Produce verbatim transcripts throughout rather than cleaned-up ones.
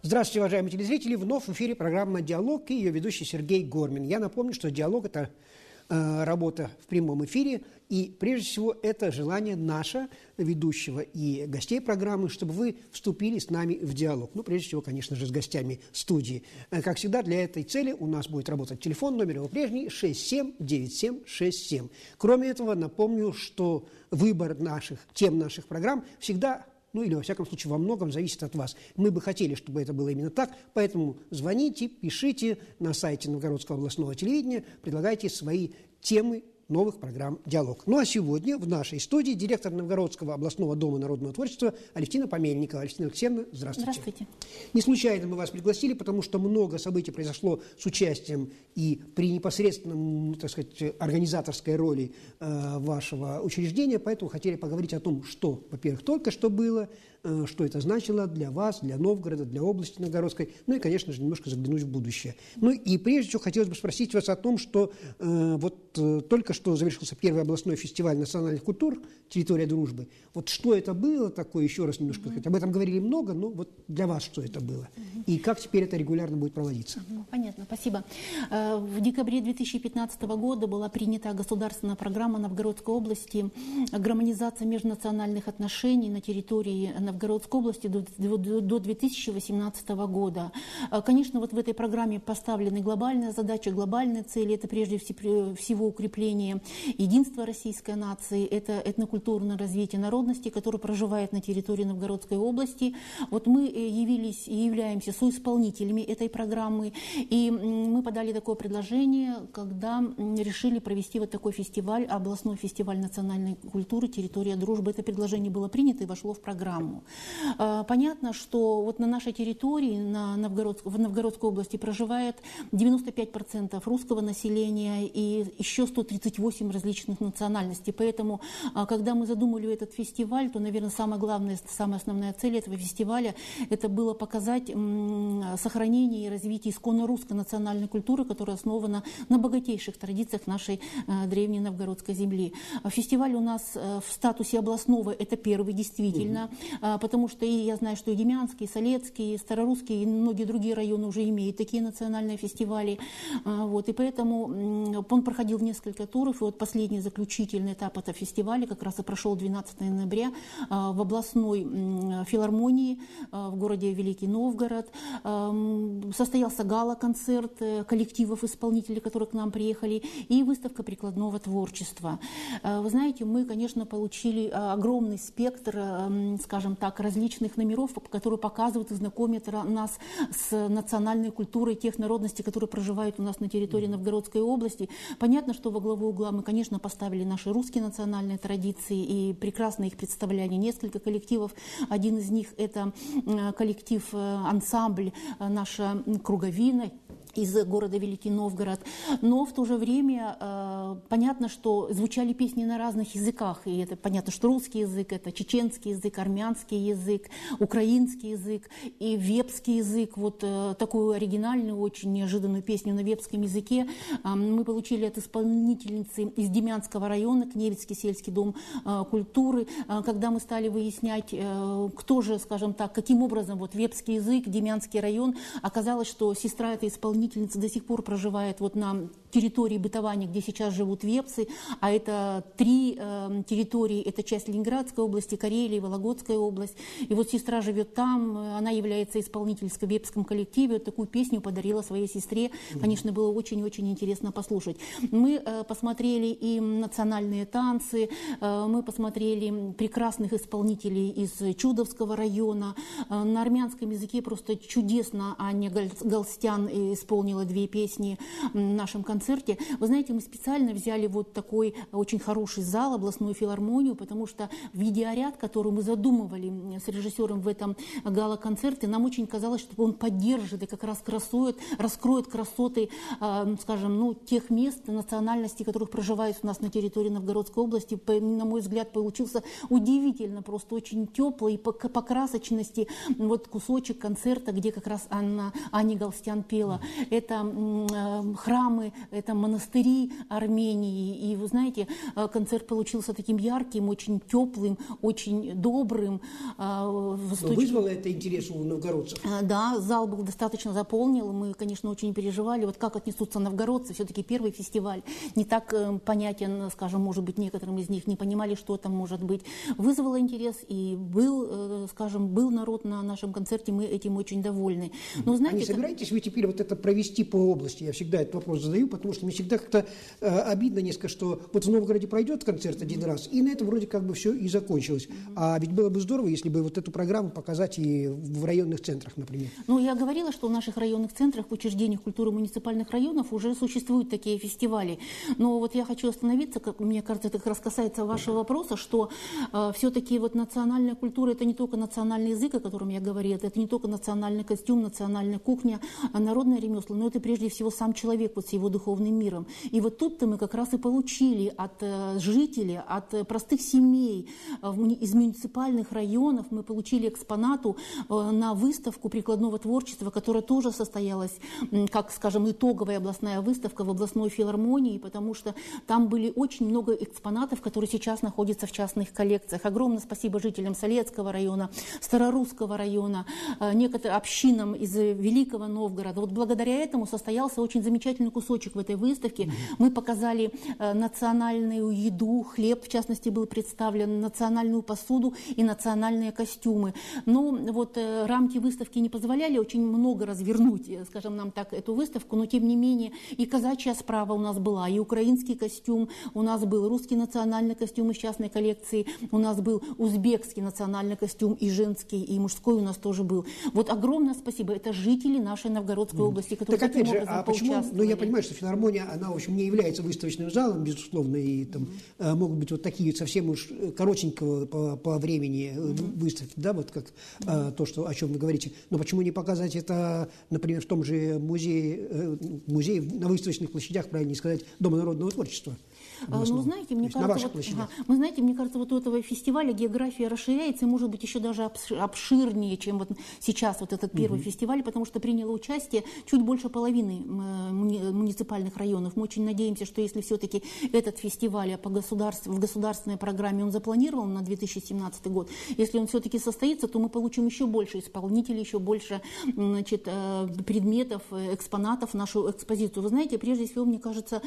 Здравствуйте, уважаемые телезрители. Вновь в эфире программа «Диалог» и ее ведущий Сергей Гормин. Я напомню, что «Диалог» – это э, работа в прямом эфире. И прежде всего это желание наше, ведущего и гостей программы, чтобы вы вступили с нами в диалог. Ну, прежде всего, конечно же, с гостями студии. Как всегда, для этой цели у нас будет работать телефон, номер его прежний шесть семь девять семь шесть семь. Кроме этого, напомню, что выбор наших, тем наших программ всегда, ну или, во всяком случае, во многом зависит от вас. Мы бы хотели, чтобы это было именно так, поэтому звоните, пишите на сайте Новгородского областного телевидения, предлагайте свои темы новых программ «Диалог». Ну а сегодня в нашей студии директор Новгородского областного дома народного творчества Алевтина Помельникова. Алевтина Алексеевна, здравствуйте. Здравствуйте. Не случайно мы вас пригласили, потому что много событий произошло с участием и при непосредственном, так сказать, организаторской роли э, вашего учреждения, поэтому хотели поговорить о том, что, во-первых, только что было, э, что это значило для вас, для Новгорода, для области Новгородской, ну и, конечно же, немножко заглянуть в будущее. Ну и прежде всего хотелось бы спросить вас о том, что э, вот э, только что завершился первый областной фестиваль национальных культур «Территория дружбы». Вот что это было такое, еще раз немножко сказать. Mm-hmm. Об этом говорили много, но вот для вас что это было? Mm-hmm. И как теперь это регулярно будет проводиться? Mm-hmm. Понятно, спасибо. В декабре две тысячи пятнадцатого года была принята государственная программа Новгородской области «Гармонизация межнациональных отношений на территории Новгородской области до две тысячи восемнадцатого года». Конечно, вот в этой программе поставлены глобальные задачи, глобальные цели. Это прежде всего укрепление единства российской нации, это этнокультурное развитие народности, которые проживают на территории Новгородской области. Вот мы явились и являемся соисполнителями этой программы, и мы подали такое предложение, когда решили провести вот такой фестиваль, областной фестиваль национальной культуры «Территория дружбы». Это предложение было принято и вошло в программу. Понятно, что вот на нашей территории, на Новгород, в Новгородской области проживает девяносто пять процентов русского населения и еще сто тридцать восемь различных национальностей. Поэтому, когда мы задумали этот фестиваль, то, наверное, самая главная, самая основная цель этого фестиваля – это было показать сохранение и развитие исконно русской национальной культуры, которая основана на богатейших традициях нашей древней новгородской земли. Фестиваль у нас в статусе областного – это первый, действительно, угу. потому что и я знаю, что и Демянский, и Солецкий, и Старорусский, и многие другие районы уже имеют такие национальные фестивали. Вот, и поэтому он проходил несколько туров. И вот последний заключительный этап этого фестиваля как раз и прошел двенадцатого ноября в областной филармонии в городе Великий Новгород. Состоялся гала-концерт коллективов исполнителей, которые к нам приехали, и выставка прикладного творчества. Вы знаете, мы, конечно, получили огромный спектр, скажем так, различных номеров, которые показывают и знакомят нас с национальной культурой тех народностей, которые проживают у нас на территории Новгородской области. Понятно, что во главу угла мы, конечно, поставили наши русские национальные традиции и прекрасно их представляли. Несколько коллективов. Один из них – это коллектив, ансамбль «Наша круговина» из города Великий Новгород. Но в то же время э, понятно, что звучали песни на разных языках. И это понятно, что русский язык, это чеченский язык, армянский язык, украинский язык и вепский язык. Вот э, такую оригинальную, очень неожиданную песню на вепском языке э, мы получили от исполнительницы из Демянского района, Кневицкий сельский дом э, культуры. Э, когда мы стали выяснять, э, кто же, скажем так, каким образом вот вепский язык, Демянский район, оказалось, что сестра этой исполнительницы до сих пор проживает вот на территории бытования, где сейчас живут вепсы, а это три э, территории, это часть Ленинградской области, Карелии, Вологодская область. И вот сестра живет там, она является исполнительской в вепском коллективе, вот такую песню подарила своей сестре. Конечно, было очень-очень интересно послушать. Мы э, посмотрели и национальные танцы, э, мы посмотрели прекрасных исполнителей из Чудовского района. Э, на армянском языке просто чудесно Аня Галстян исполнила две песни в нашем концерте. Вы знаете, мы специально взяли вот такой очень хороший зал, областную филармонию, потому что видеоряд, который мы задумывали с режиссером в этом гала-концерте, нам очень казалось, что он поддержит и как раз красует, раскроет красоты, э, скажем, ну, тех мест, национальностей, которых проживают у нас на территории Новгородской области. По, на мой взгляд, получился удивительно, просто очень теплый по, по красочности вот кусочек концерта, где как раз Анна, Аня Галстян пела. Это э, храмы это монастыри Армении. И вы знаете, концерт получился таким ярким, очень теплым, очень добрым. Вызвало это интерес у новгородцев? Да, зал был достаточно заполнен. Мы, конечно, очень переживали, вот как отнесутся новгородцы. Все-таки первый фестиваль не так понятен, скажем, может быть, некоторым из них не понимали, что там может быть. Вызвало интерес, и был, скажем, был народ на нашем концерте, мы этим очень довольны. Но, знаете, а не собираетесь вы теперь вот это провести по области? Я всегда этот вопрос задаю, потому что мне всегда как-то э, обидно несколько, что вот в Новгороде пройдет концерт один раз, и на этом вроде как бы все и закончилось. Mm-hmm. А ведь было бы здорово, если бы вот эту программу показать и в районных центрах, например. Ну, я говорила, что в наших районных центрах, в учреждениях культуры муниципальных районов уже существуют такие фестивали. Но вот я хочу остановиться, как мне кажется, это как раз касается вашего вопроса, что э, все-таки вот национальная культура — это не только национальный язык, о котором я говорила, это не только национальный костюм, национальная кухня, а народное ремесло, но это прежде всего сам человек вот с его духовным миром. И вот тут-то мы как раз и получили от э, жителей, от э, простых семей э, из муниципальных районов, мы получили экспонату э, на выставку прикладного творчества, которая тоже состоялась, э, как, скажем, итоговая областная выставка в областной филармонии, потому что там были очень много экспонатов, которые сейчас находятся в частных коллекциях. Огромное спасибо жителям Солецкого района, Старорусского района, э, некоторым общинам из Великого Новгорода. Вот благодаря этому состоялся очень замечательный кусочек в этой выставке. Mm-hmm. Мы показали э, национальную еду, хлеб, в частности, был представлен, национальную посуду и национальные костюмы. Но вот э, рамки выставки не позволяли очень много развернуть, скажем, нам так, эту выставку, но тем не менее и казачья справа у нас была, и украинский костюм, у нас был русский национальный костюм из частной коллекции, у нас был узбекский национальный костюм и женский, и мужской у нас тоже был. Вот огромное спасибо. Это жители нашей Новгородской mm. области, которые так, таким опять же, образом а почему, поучаствовали. ну, я понимаю, что филармония, она, в общем, не является выставочным залом, безусловно, и там mm-hmm. могут быть вот такие совсем уж коротенького по, по времени mm-hmm. выставки, да, вот как mm-hmm. а, то, что, о чем вы говорите. Но почему не показать это, например, в том же музее, музее на выставочных площадях, правильнее сказать, Дома народного творчества? Ну, знаете, мне кажется, вот, ага, вы знаете, мне кажется, вот у этого фестиваля география расширяется и, может быть, еще даже обширнее, чем вот сейчас вот этот первый угу. фестиваль, потому что приняло участие чуть больше половины муниципальных районов. Мы очень надеемся, что если все-таки этот фестиваль по государству, в государственной программе он запланирован на две тысячи семнадцатый год, если он все-таки состоится, то мы получим еще больше исполнителей, еще больше, значит, предметов, экспонатов в нашу экспозицию. Вы знаете, прежде всего, мне кажется,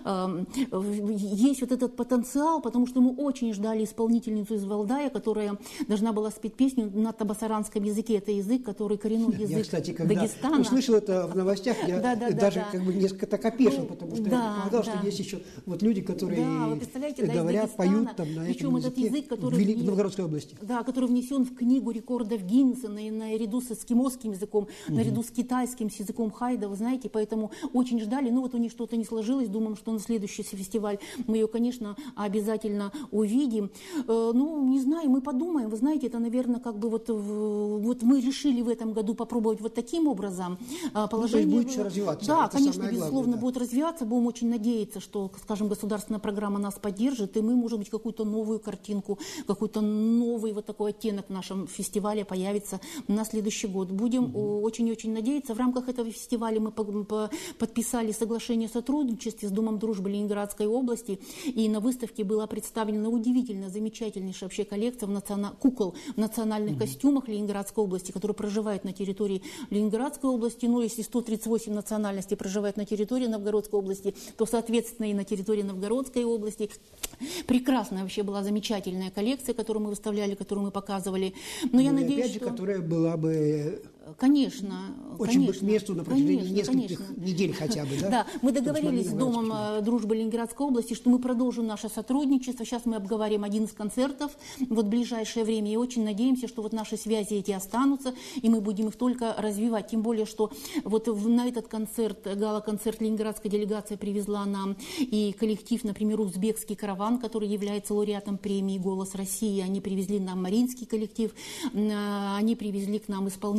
есть вот этот потенциал, потому что мы очень ждали исполнительницу из Валдая, которая должна была спеть песню на табасаранском языке. Это язык, который коренной язык я, кстати, когда Дагестана. услышал это в новостях, я да, да, даже да, как да. бы несколько так опешил, потому что да, я предполагал, да. что есть еще вот люди, которые да, вы представляете, говорят, да, поют там на причем этом этот языке язык, который в, Вели... в Новгородской области. Да, который внесен в книгу рекордов Гиннесса на, наряду с эскимосским языком, угу. наряду с китайским, с языком хайда, вы знаете, поэтому очень ждали. Ну вот у них что-то не сложилось, думаем, что на следующий фестиваль мы ее, конечно, обязательно увидим. Э, ну, не знаю, мы подумаем. Вы знаете, это, наверное, как бы вот, вот мы решили в этом году попробовать вот таким образом. Положение... Ну, то есть будет еще развиваться. Да, это конечно, главное, безусловно, да. будет развиваться. Будем очень надеяться, что, скажем, государственная программа нас поддержит, и мы, может быть, какую-то новую картинку, какой-то новый вот такой оттенок в нашем фестивале появится на следующий год. Будем очень-очень mm-hmm. надеяться. В рамках этого фестиваля мы по- по- подписали соглашение о сотрудничестве с Домом дружбы Ленинградской области, и на выставке была представлена удивительно замечательнейшая вообще коллекция в национа... кукол в национальных mm-hmm. костюмах Ленинградской области, которые проживают на территории Ленинградской области. Но если сто тридцать восемь национальностей проживают на территории Новгородской области, то, соответственно, и на территории Новгородской области. Прекрасная вообще была замечательная коллекция, которую мы выставляли, которую мы показывали. Но я ну, надеюсь, опять же, что... которая была бы... Конечно. Очень конечно, бы к месту на протяжении конечно, нескольких конечно. недель хотя бы, да? Да, мы договорились с Домом дружбы Ленинградской области, что мы продолжим наше сотрудничество. Сейчас мы обговорим один из концертов вот в ближайшее время. И очень надеемся, что вот наши связи эти останутся, и мы будем их только развивать. Тем более, что вот на этот концерт, гала-концерт ленинградская делегация привезла нам и коллектив, например, узбекский караван, который является лауреатом премии «Голос России». Они привезли нам маринский коллектив, они привезли к нам исполнителей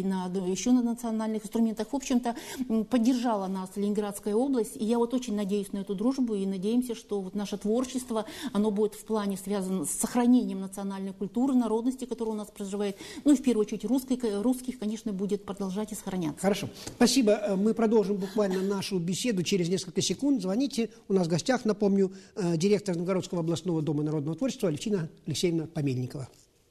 на, еще на национальных инструментах. В общем-то, поддержала нас Ленинградская область. И я вот очень надеюсь на эту дружбу и надеемся, что вот наше творчество, оно будет в плане связано с сохранением национальной культуры, народности, которая у нас проживает. Ну и в первую очередь русской, русских, конечно, будет продолжать и сохраняться. Хорошо. Спасибо. Мы продолжим буквально нашу беседу через несколько секунд. Звоните. У нас в гостях, напомню, директор Новгородского областного дома народного творчества Алевтина Алексеевна Помельникова.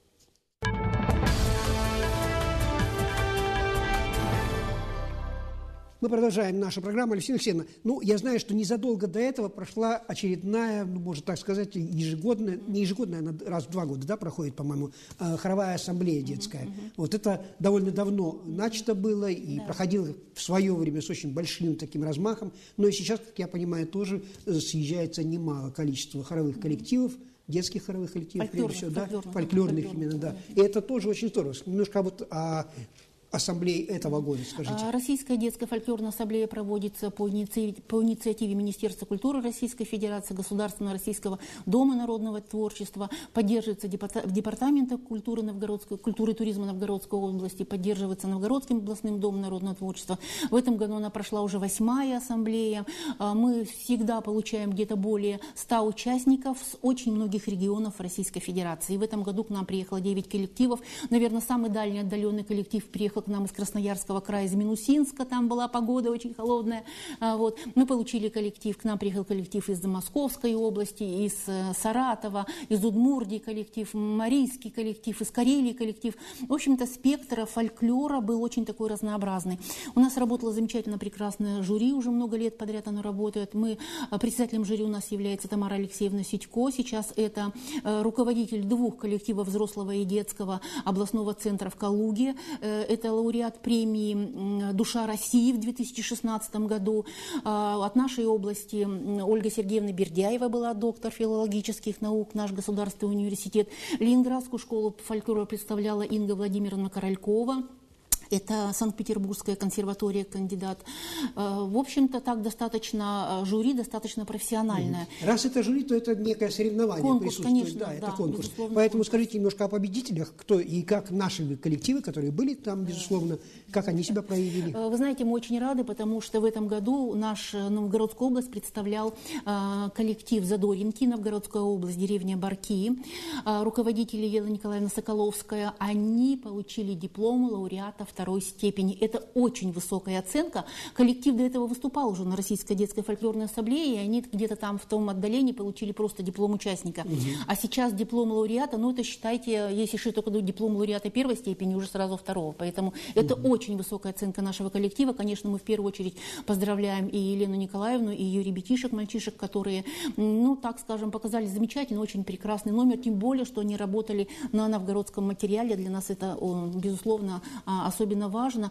Мы продолжаем нашу программу. Алевтина Алексеевна, ну, я знаю, что незадолго до этого прошла очередная, ну, можно так сказать, ежегодная, не ежегодная, она раз в два года, да, проходит, по-моему, хоровая ассамблея детская. Uh-huh, uh-huh. Вот это довольно давно начато было и да. проходило в свое время с очень большим таким размахом. Но и сейчас, как я понимаю, тоже съезжается немало количества хоровых коллективов, детских хоровых коллективов, прежде всего, да, фольклорных, фольклорных именно, да. И это тоже очень здорово. Немножко вот о ассамблеи этого года, скажите. Российская детская фольклорная ассамблея проводится по инициативе, по инициативе Министерства культуры Российской Федерации, Государственного Российского дома народного творчества, поддерживается Департаментом культуры, Новгородской, культуры и туризма Новгородской области, поддерживается Новгородским областным домом народного творчества. В этом году она прошла уже восьмая ассамблея. Мы всегда получаем где-то более ста участников с очень многих регионов Российской Федерации. И в этом году к нам приехало девять коллективов. Наверное, самый дальний отдаленный коллектив приехал к нам из Красноярского края, из Минусинска, там была погода очень холодная. Вот. Мы получили коллектив, к нам приехал коллектив из Московской области, из Саратова, из Удмуртии коллектив, Марийский коллектив, из Карелии коллектив. В общем-то, спектр фольклора был очень такой разнообразный. У нас работало замечательно прекрасное жюри, уже много лет подряд оно работает. Мы, председателем жюри у нас является Тамара Алексеевна Сидько. Сейчас это руководитель двух коллективов взрослого и детского областного центра в Калуге. Это лауреат премии «Душа России» в две тысячи шестнадцатом году. От нашей области Ольга Сергеевна Бердяева была доктор филологических наук, наш государственный университет. Ленинградскую школу фольклора представляла Инга Владимировна Королькова. Это Санкт-Петербургская консерватория, кандидат. В общем-то, так достаточно, жюри достаточно профессиональное. Раз это жюри, то это некое соревнование конкурс, присутствует. Конечно, да, да, это конкурс. Поэтому конкурс. скажите немножко о победителях, кто и как наши коллективы, которые были там, безусловно, как они себя проявили. Вы знаете, мы очень рады, потому что в этом году наш Новгородскую область представлял коллектив Задоринки, Новгородская область, деревня Барки. Руководители Елена Николаевна Соколовская, они получили диплом лауреата второй степени. Это очень высокая оценка. Коллектив до этого выступал уже на Российской детской фольклорной ассамблее, и они где-то там в том отдалении получили просто диплом участника. Угу. А сейчас диплом лауреата, ну это считайте, если еще только диплом лауреата первой степени, уже сразу второго. Поэтому угу. это очень высокая оценка нашего коллектива. Конечно, мы в первую очередь поздравляем и Елену Николаевну, и ее ребятишек, мальчишек, которые, ну так скажем, показали замечательный, очень прекрасный номер, тем более, что они работали на новгородском материале. Для нас это, безусловно, особенно важно. Важно.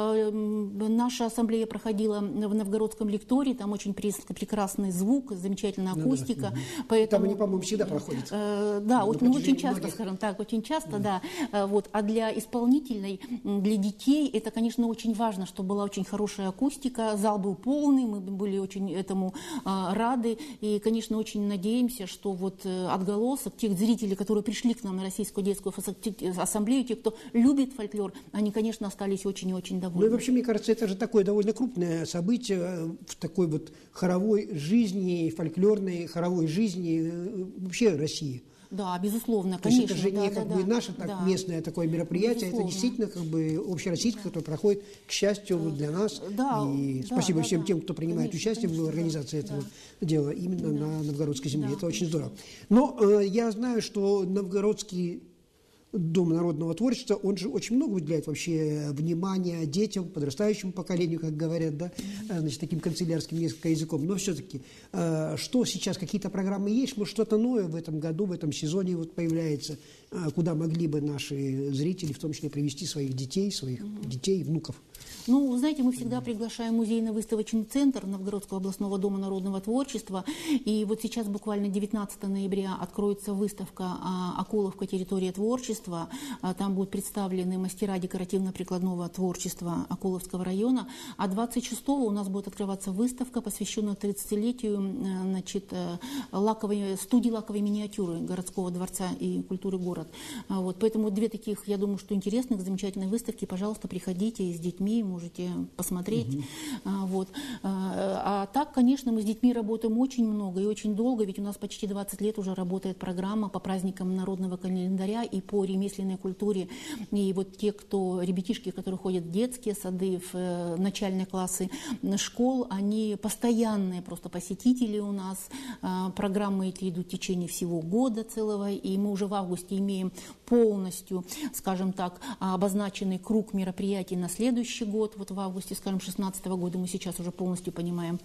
Наша ассамблея проходила в Новгородском лектории, там очень прекрасный звук, замечательная акустика. Ну, да. Поэтому, там они, по-моему, всегда проходят. Э, да, ну, очень, очень часто, многих... скажем так, очень часто, да. да. Вот. А для исполнительной, для детей это, конечно, очень важно, чтобы была очень хорошая акустика, зал был полный, мы были очень этому а, рады. И, конечно, очень надеемся, что вот отголосок тех зрителей, которые пришли к нам на Российскую детскую ассамблею, те, кто любит фольклор, они, конечно, остались очень и очень довольны. Ну и вообще, мне кажется, это же такое довольно крупное событие в такой вот хоровой жизни, фольклорной хоровой жизни вообще России. Да, безусловно, То конечно. есть это же не да, как да, бы да, наше так, да. местное такое мероприятие, безусловно. Это действительно как бы общероссийское, да. которое проходит, к счастью, для нас. Да, и да, спасибо да, всем да. тем, кто принимает конечно, участие конечно, в организации да, этого да. дела именно да. на Новгородской земле. Да, это очень конечно. здорово. Но э, я знаю, что Новгородский Дом народного творчества, он же очень много уделяет вообще внимания детям, подрастающему поколению, как говорят, да, значит, таким канцелярским несколько языком. Но все-таки, э, что сейчас, какие-то программы есть, может, что-то новое в этом году, в этом сезоне вот появляется, э, куда могли бы наши зрители, в том числе, привести своих детей, своих mm-hmm. детей, внуков? Ну, вы знаете, мы всегда приглашаем музейно-выставочный центр Новгородского областного дома народного творчества. И вот сейчас буквально девятнадцатого ноября откроется выставка «Окуловка. Территория творчества». Там будут представлены мастера декоративно-прикладного творчества Окуловского района. А двадцать шестого у нас будет открываться выставка, посвященная тридцатилетию, значит, лаковой, студии лаковой миниатюры городского дворца и культуры город. Вот, поэтому две таких, я думаю, что интересных, замечательных выставки. Пожалуйста, приходите с детьми, можете посмотреть. Угу. А, вот. а, а так, конечно, мы с детьми работаем очень много и очень долго, ведь у нас почти двадцать лет уже работает программа по праздникам народного календаря и по ремесленной культуре. И вот те, кто, ребятишки, которые ходят в детские сады, в э, начальные классы школ, они постоянные просто посетители у нас. А, программы эти идут в течение всего года целого, и мы уже в августе имеем полностью, скажем так, обозначенный круг мероприятий на следующий год. Вот в августе, скажем, две тысячи шестнадцатого года мы сейчас уже полностью понимаем,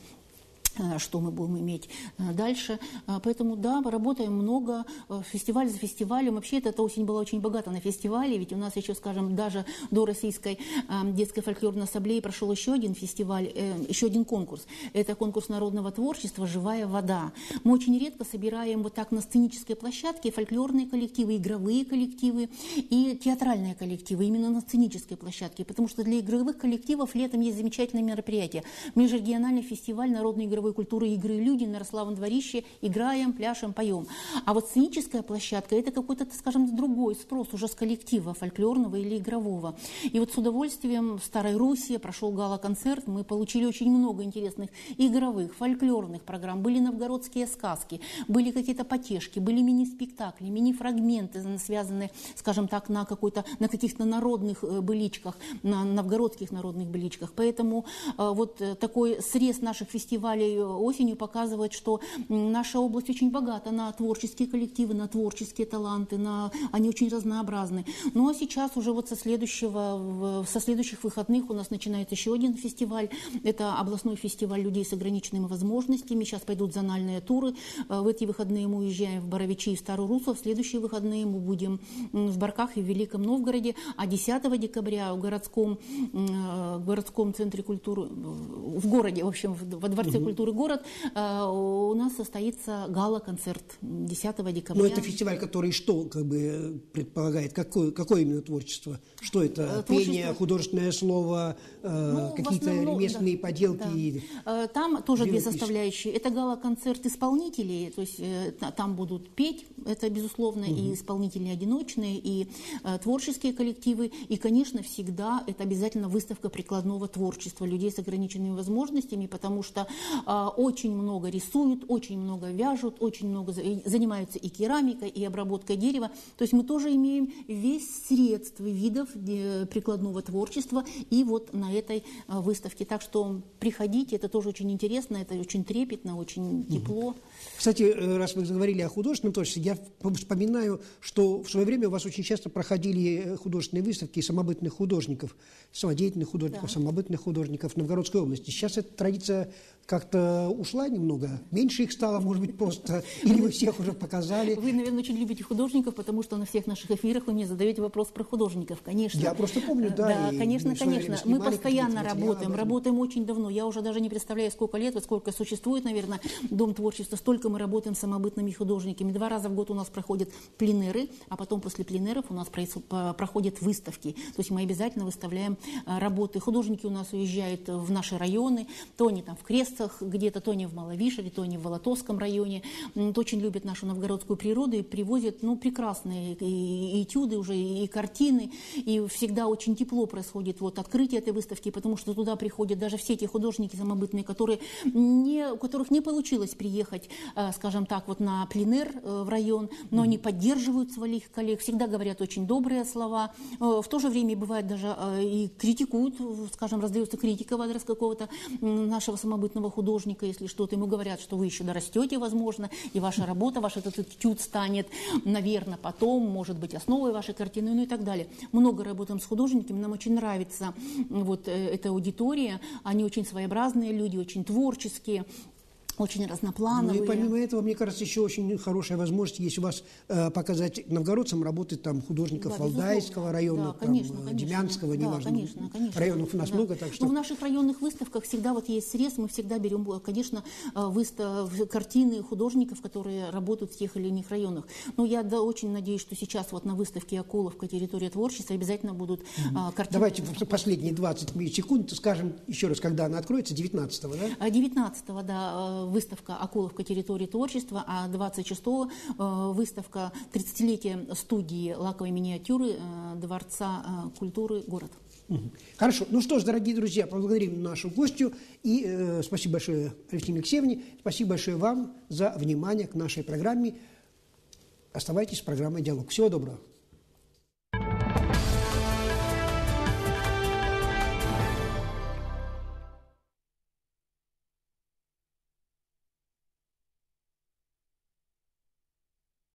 что мы будем иметь дальше. Поэтому, да, работаем много, фестиваль за фестивалем. Вообще, эта осень была очень богата на фестивале, ведь у нас еще, скажем, даже до Российской детской фольклорной ассамблеи прошел еще один фестиваль, еще один конкурс. Это конкурс народного творчества «Живая вода». Мы очень редко собираем вот так на сценической площадке фольклорные коллективы, игровые коллективы и театральные коллективы именно на сценической площадке, потому что для игровых коллективов летом есть замечательное мероприятие. Межрегиональный фестиваль народной игровой культуры игры «Люди» на Ярославом дворище, играем, пляшем, поем. А вот сценическая площадка – это какой-то, скажем, другой спрос уже с коллектива фольклорного или игрового. И вот с удовольствием в Старой Руси прошел гала-концерт, мы получили очень много интересных игровых, фольклорных программ. Были новгородские сказки, были какие-то потешки, были мини-спектакли, мини-фрагменты, связанные, скажем так, на, какой-то, на каких-то народных быличках, на новгородских народных быличках. Поэтому вот такой срез наших фестивалей осенью показывает, что наша область очень богата на творческие коллективы, на творческие таланты, на... они очень разнообразны. Ну а сейчас уже вот со, следующего, со следующих выходных у нас начинается еще один фестиваль. Это областной фестиваль людей с ограниченными возможностями. Сейчас пойдут зональные туры. В эти выходные мы уезжаем в Боровичи и Старую Руссу. В следующие выходные мы будем в Барках и в Великом Новгороде. А десятого декабря в городском, в городском центре культуры, в городе, в общем, во Дворце угу. культуры город, у нас состоится гала-концерт десятого декабря. Но это фестиваль, который что как бы предполагает? Какое, какое именно творчество? Что это? Творчество... Пение, художественное слово, ну, какие-то основном, ремесленные да, поделки? Да. Там тоже две составляющие. Это гала-концерт исполнителей, то есть там будут петь, это безусловно, угу. и исполнители одиночные, и творческие коллективы, и, конечно, всегда это обязательно выставка прикладного творчества людей с ограниченными возможностями, потому что а, очень много рисуют, очень много вяжут, очень много занимаются и керамикой, и обработкой дерева. То есть мы тоже имеем весь средств видов прикладного творчества и вот на этой а, выставке. Так что приходите, это тоже очень интересно, это очень трепетно, очень тепло. Кстати, раз вы заговорили о художественном творчестве, я вспоминаю, что в свое время у вас очень часто проходили художественные выставки самобытных художников, самодеятельных художников, да. самобытных художников в Новгородской области. Сейчас эта традиция как-то ушла немного, меньше их стало, может быть, просто, или вы всех уже показали. Вы, наверное, очень любите художников, потому что на всех наших эфирах вы мне задаете вопрос про художников, конечно. Я просто помню, да. Да, конечно, конечно. Мы постоянно работаем, работаем очень давно. Я уже даже не представляю, сколько лет, вот сколько существует, наверное, Дом творчества, столько мы работаем с самобытными художниками. Два раза в год у нас проходят пленеры, а потом после пленеров у нас проходят выставки. То есть мы обязательно выставляем работы. Художники у нас уезжают в наши районы, то они там в Крестцах, где-то, то они в Маловишере, то они в Волотовском районе. Очень любят нашу новгородскую природу и привозят ну, прекрасные и, и этюды уже, и, и картины. И всегда очень тепло происходит вот, открытие этой выставки, потому что туда приходят даже все те художники самобытные, которые не, у которых не получилось приехать, скажем так, вот на пленэр в район, но они поддерживают своих коллег, всегда говорят очень добрые слова. В то же время бывает даже и критикуют, скажем, раздается критика в адрес какого-то нашего самобытного художника, если что-то ему говорят, что вы еще дорастете, возможно, и ваша работа, ваш этот этюд станет, наверное, потом, может быть, основой вашей картины, ну и так далее. Много работаем с художниками, нам очень нравится вот эта аудитория, они очень своеобразные люди, очень творческие. очень разноплановые. Ну и помимо этого, мне кажется, еще очень хорошая возможность, если у вас э, показать новгородцам работы там художников да, Валдайского района, да, конечно, там, конечно, Демянского, да, неважно, конечно, конечно, районов у нас да. много. Так что... Но в наших районных выставках всегда вот есть срез, мы всегда берем, конечно, выстав... картины художников, которые работают в тех или иных районах. Но я да, очень надеюсь, что сейчас вот на выставке «Акуловка. Территория творчества» обязательно будут mm-hmm. картины. Давайте последние двадцать секунд скажем еще раз, когда она откроется, девятнадцатого, да? девятнадцатого, да, выставка «Акуловка. Территория творчества», а двадцать шестого выставка тридцатилетия студии лаковой миниатюры Дворца культуры «Город». Хорошо. Ну что ж, дорогие друзья, поблагодарим нашу гостью. И э, спасибо большое Алевтине Алексеевне. Спасибо большое вам за внимание к нашей программе. Оставайтесь с программой «Диалог». Всего доброго.